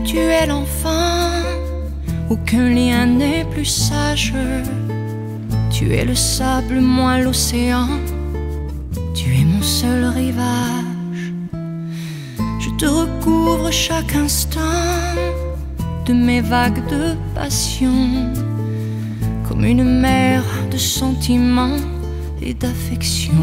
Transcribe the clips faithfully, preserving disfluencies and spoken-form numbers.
tu es l'enfant, aucun lien n'est plus sage. Tu es le sable, moi l'océan, tu es mon seul rivage. Je te recouvre chaque instant de mes vagues de passion, comme une mer de sentiments et d'affection.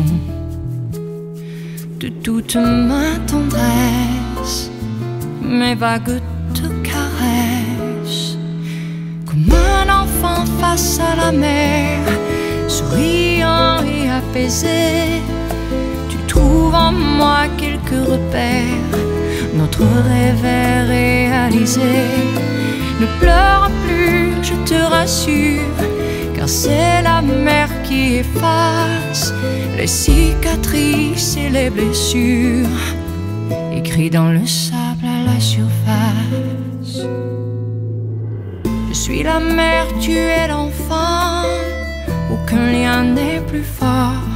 De toute ma tendresse, mes vagues te caressent, comme un enfant face à la mer, souriant et apaisé. Tu trouves en moi quelques repères, notre rêve est réalisé. Ne pleure plus, je te rassure, car c'est la mer qui efface les cicatrices et les blessures, écrits dans le sable à la surface. Je suis la mer, tu es l'enfant, aucun lien n'est plus fort.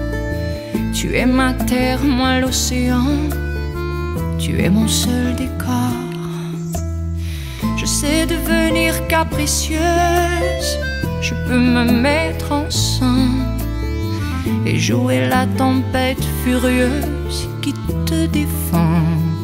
Tu es ma terre, moi l'océan, tu es mon seul décor. Je sais devenir capricieuse, je peux me mettre en sang et jouer la tempête furieuse qui te défend.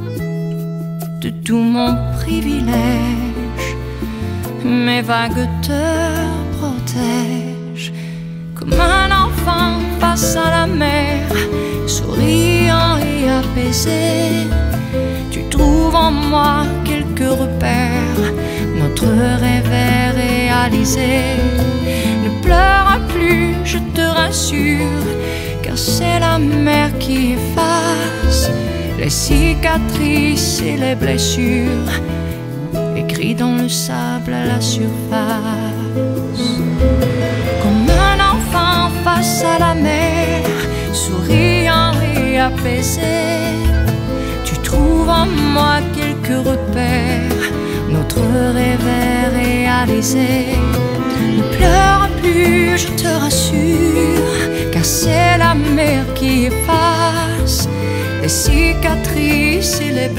De tout mon privilège, mes vagues te protègent, comme un enfant face à la mer, souriant et apaisé. Tu trouves en moi quelques repères, notre rêve est réalisé. Ne pleure plus, je te rassure, car c'est la mer qui efface les cicatrices et les blessures, écrits dans le sable à la surface. Comme un enfant face à la mer, souriant et apaisé. Tu trouves en moi quelques repères, notre rêve est réalisé. Ne pleure plus, je te rassure, car c'est la mer qui efface les cicatrices et les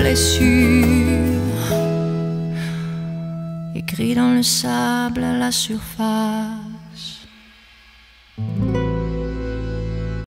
blessures, écrits dans le sable à la surface.